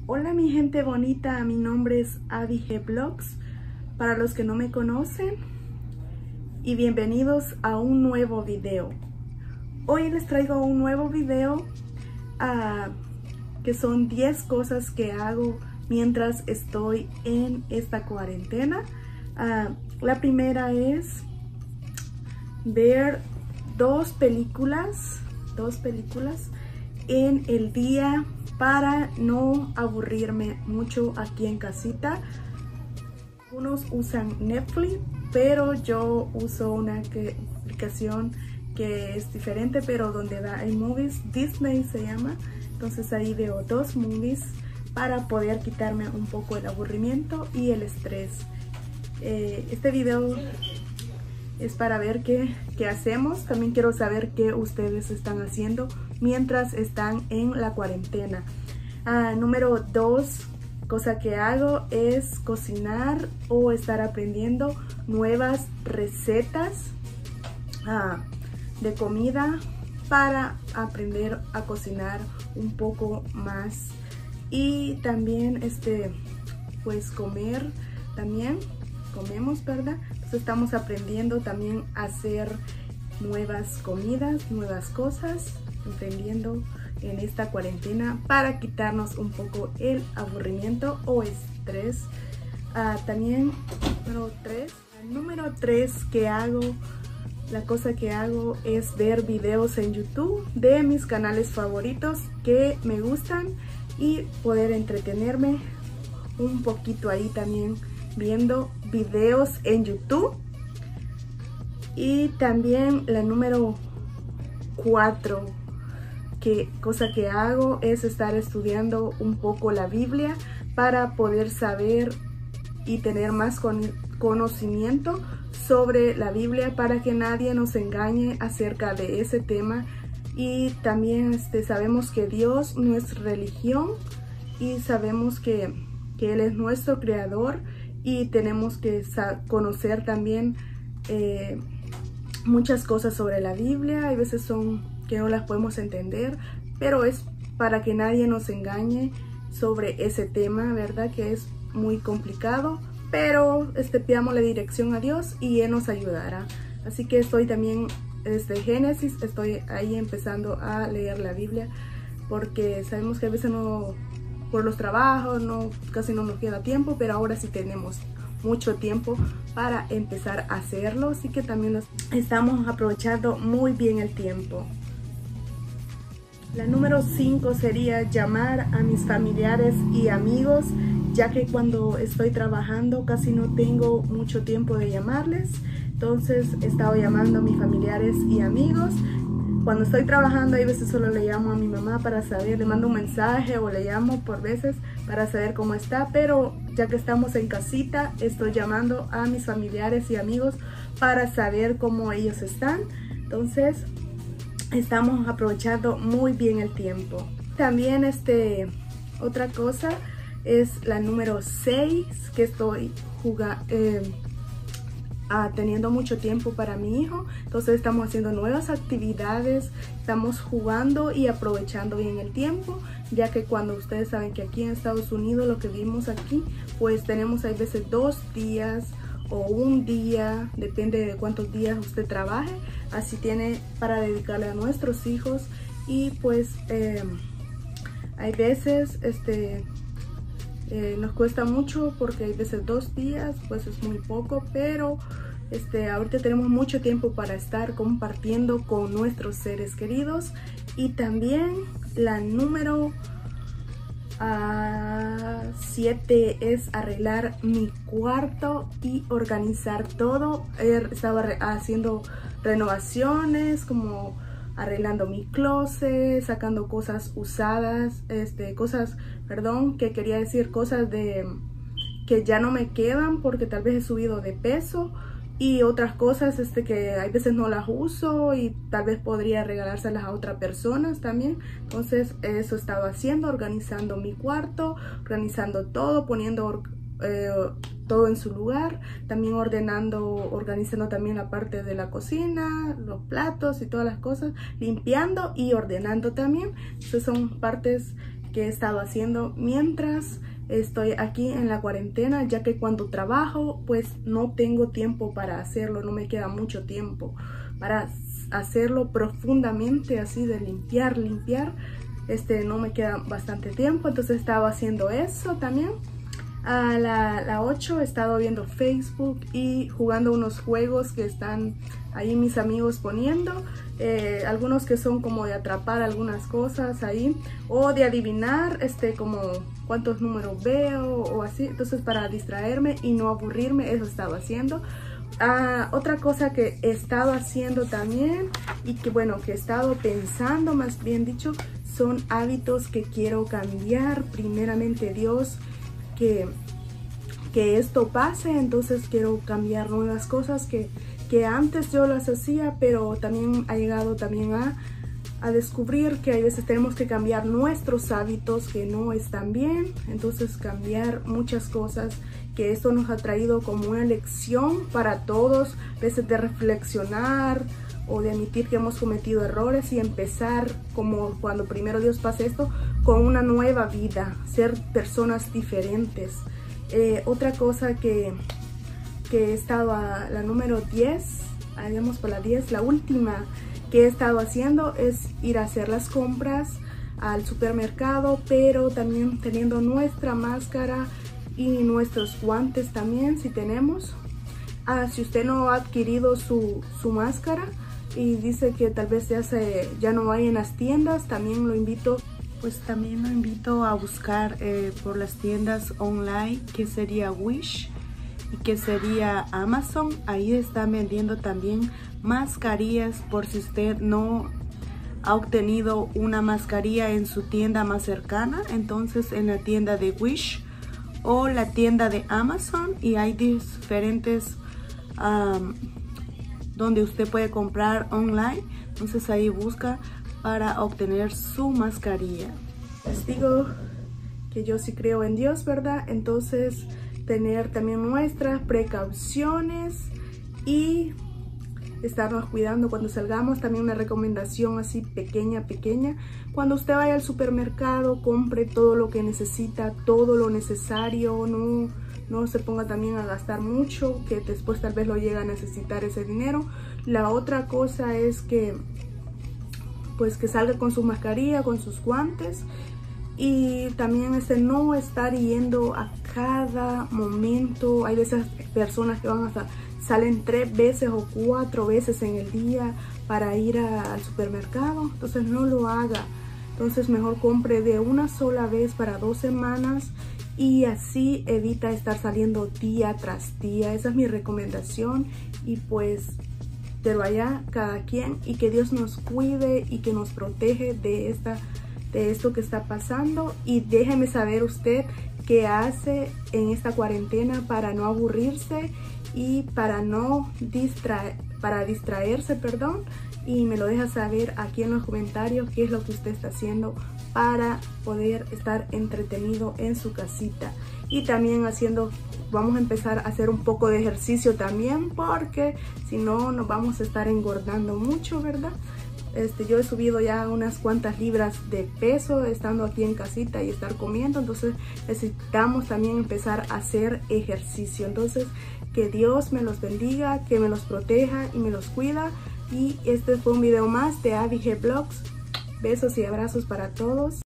Hola mi gente bonita, mi nombre es Abby G Vlogs, para los que no me conocen, y bienvenidos a un nuevo video. Hoy les traigo un nuevo video que son 10 cosas que hago mientras estoy en esta cuarentena. La primera es ver dos películas en el día para no aburrirme mucho aquí en casita. Unos usan Netflix, pero yo uso una aplicación que es diferente, pero donde da en movies, Disney se llama. Entonces ahí veo dos movies para poder quitarme un poco el aburrimiento y el estrés. Este video es para ver qué hacemos. También quiero saber qué ustedes están haciendo mientras están en la cuarentena. Número 2, cosa que hago es cocinar o estar aprendiendo nuevas recetas de comida para aprender a cocinar un poco más. Y también pues comer también. Comemos, ¿verdad? Entonces estamos aprendiendo también a hacer nuevas comidas, nuevas cosas, aprendiendo en esta cuarentena para quitarnos un poco el aburrimiento o estrés. También número 3 que hago, la cosa que hago es ver videos en YouTube de mis canales favoritos que me gustan y poder entretenerme un poquito ahí también viendo videos en YouTube. Y también la número 4 cosa que hago es estar estudiando un poco la Biblia para poder saber y tener más conocimiento sobre la Biblia, para que nadie nos engañe acerca de ese tema. Y también sabemos que Dios no es religión y sabemos que Él es nuestro creador. Y tenemos que conocer también muchas cosas sobre la Biblia. Hay veces son que no las podemos entender, pero es para que nadie nos engañe sobre ese tema, ¿verdad? Que es muy complicado, pero pidamos la dirección a Dios y Él nos ayudará. Así que estoy también desde Génesis, estoy ahí empezando a leer la Biblia, porque sabemos que a veces no, por los trabajos, casi no nos queda tiempo, pero ahora sí tenemos mucho tiempo para empezar a hacerlo, así que también estamos aprovechando muy bien el tiempo. La número 5 sería llamar a mis familiares y amigos, ya que cuando estoy trabajando casi no tengo mucho tiempo de llamarles. Entonces he estado llamando a mis familiares y amigos. Cuando estoy trabajando, hay veces solo le llamo a mi mamá para saber, le mando un mensaje o le llamo por veces para saber cómo está, pero ya que estamos en casita, estoy llamando a mis familiares y amigos para saber cómo ellos están. Entonces estamos aprovechando muy bien el tiempo. También otra cosa es la número 6, que estoy teniendo mucho tiempo para mi hijo. Entonces estamos haciendo nuevas actividades, estamos jugando y aprovechando bien el tiempo, ya que cuando ustedes saben que aquí en Estados Unidos lo que vivimos aquí, pues tenemos a veces 2 días o un día, depende de cuántos días usted trabaje, así tiene para dedicarle a nuestros hijos. Y pues hay veces nos cuesta mucho, porque hay veces 2 días pues es muy poco, pero ahorita tenemos mucho tiempo para estar compartiendo con nuestros seres queridos. Y también la número 7 es arreglar mi cuarto y organizar todo. Estaba haciendo renovaciones, como arreglando mi closet, sacando cosas usadas, cosas que ya no me quedan porque tal vez he subido de peso, y otras cosas que hay veces no las uso y tal vez podría regalárselas a otras personas también. Entonces eso estaba haciendo, organizando mi cuarto, organizando todo, poniendo todo en su lugar, también organizando también la parte de la cocina, los platos y todas las cosas, limpiando y ordenando también. Esas son partes he estado haciendo mientras estoy aquí en la cuarentena, ya que cuando trabajo pues no tengo tiempo para hacerlo, no me queda mucho tiempo para hacerlo profundamente, así de limpiar, no me queda bastante tiempo, entonces estaba haciendo eso también. A la 8 he estado viendo Facebook y jugando unos juegos que están ahí mis amigos poniendo, algunos que son como de atrapar algunas cosas ahí, o de adivinar como cuántos números veo o así, entonces para distraerme y no aburrirme, eso estaba haciendo. Otra cosa que he estado haciendo también y que bueno, que he estado pensando, más bien dicho, son hábitos que quiero cambiar. Primeramente Dios, que esto pase, entonces quiero cambiar nuevas cosas que antes yo las hacía, pero también ha llegado también a descubrir que a veces tenemos que cambiar nuestros hábitos que no están bien, entonces cambiar muchas cosas, que esto nos ha traído como una lección para todos, a veces de reflexionar o de admitir que hemos cometido errores y empezar, como cuando primero Dios pase esto, con una nueva vida, ser personas diferentes. Otra cosa que he estado a la número 10, vamos por la 10, la última que he estado haciendo es ir a hacer las compras al supermercado, pero también teniendo nuestra máscara y nuestros guantes también, si tenemos. Si usted no ha adquirido su máscara y dice que tal vez ya no hay en las tiendas, también lo invito a buscar por las tiendas online, que sería Wish y que sería Amazon. Ahí están vendiendo también mascarillas por si usted no ha obtenido una mascarilla en su tienda más cercana, entonces en la tienda de Wish o la tienda de Amazon, y hay diferentes donde usted puede comprar online, entonces ahí busca para obtener su mascarilla. Les digo que yo sí creo en Dios, ¿verdad? Entonces tener también nuestras precauciones y estarnos cuidando cuando salgamos. También una recomendación así pequeña, cuando usted vaya al supermercado, compre todo lo que necesita, todo lo necesario, no se ponga también a gastar mucho, que después tal vez lo llegue a necesitar ese dinero. La otra cosa es que salga con su mascarilla, con sus guantes, y también no estar yendo a cada momento. Hay veces personas que salen 3 veces o 4 veces en el día para ir al supermercado, entonces no lo haga. Entonces mejor compre de una sola vez para 2 semanas y así evita estar saliendo día tras día. Esa es mi recomendación, y pues pero allá cada quien, y que Dios nos cuide y que nos protege de esto que está pasando. Y déjeme saber usted qué hace en esta cuarentena para no aburrirse y para distraerse, y me lo deja saber aquí en los comentarios qué es lo que usted está haciendo para poder estar entretenido en su casita. Y también vamos a empezar a hacer un poco de ejercicio también, porque si no nos vamos a estar engordando mucho, ¿verdad? Yo he subido ya unas cuantas libras de peso estando aquí en casita y estar comiendo, entonces necesitamos también empezar a hacer ejercicio. Entonces que Dios me los bendiga, que me los proteja y me los cuida. Y este fue un video más de Abby G Vlogs. Besos y abrazos para todos.